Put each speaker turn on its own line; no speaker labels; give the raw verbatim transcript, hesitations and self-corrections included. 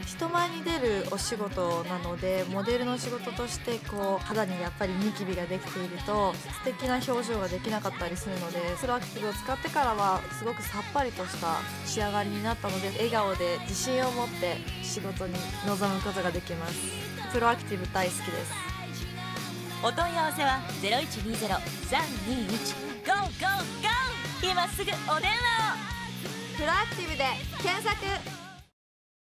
人前に出るお仕事なので、モデルの仕事としてこう肌にやっぱりニキビができていると素敵な表情ができなかったりするので、プロアクティブを使ってからはすごくさっぱりとした仕上がりになったので、笑顔で自信を持って仕事に臨むことができます。プロアクティブ大好きです。
お問い合わせはゼロいちにゼロ さんにいち ゴーゴーゴー、今すぐお電話を。
プロアクティブで検索。